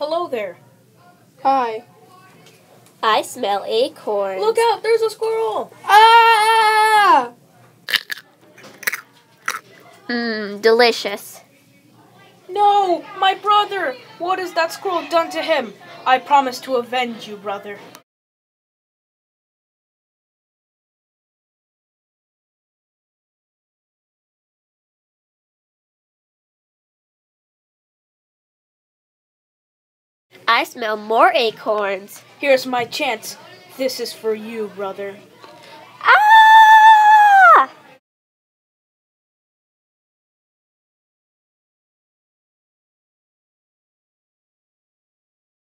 Hello there. Hi. I smell acorns. Look out, there's a squirrel! Ah! Delicious. No, my brother! What has that squirrel done to him? I promise to avenge you, brother. I smell more acorns. Here's my chance. This is for you, brother.